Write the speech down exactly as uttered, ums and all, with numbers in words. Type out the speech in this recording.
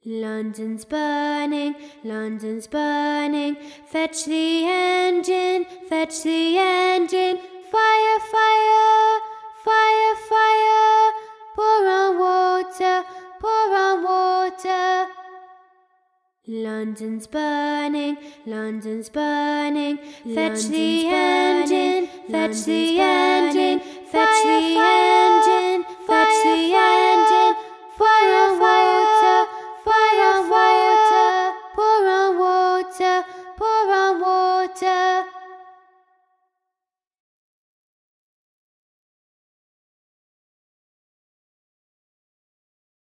London's burning, London's burning. Fetch the engine, fetch the engine. Fire, fire, fire, fire. Pour on water, pour on water. London's burning, London's burning. Fetch the engine, fetch the engine. Fetch the engine, fetch the engine.